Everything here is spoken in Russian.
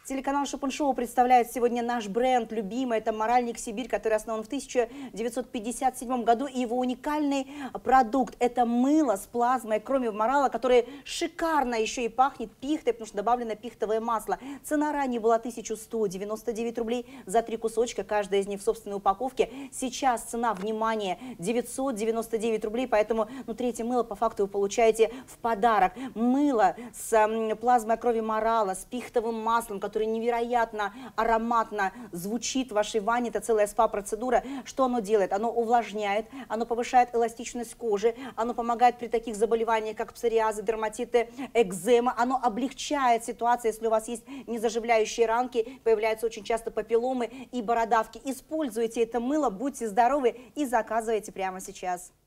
Телеканал Шопен Шоу представляет сегодня наш бренд любимый. Это Моральник Сибирь, который основан в 1957 году. И его уникальный продукт – это мыло с плазмой крови морала, которое шикарно еще и пахнет пихтой, потому что добавлено пихтовое масло. Цена ранее была 1199 рублей за 3 кусочка, каждая из них в собственной упаковке. Сейчас цена, внимание, 999 рублей, поэтому третье мыло по факту вы получаете в подарок. Мыло с плазмой крови морала, с пихтовым маслом, который невероятно ароматно звучит в вашей ванне. Это целая спа-процедура. Что оно делает? Оно увлажняет, оно повышает эластичность кожи, оно помогает при таких заболеваниях, как псориазы, дерматиты, экзема. Оно облегчает ситуацию, если у вас есть незаживляющие ранки, появляются очень часто папилломы и бородавки. Используйте это мыло, будьте здоровы и заказывайте прямо сейчас.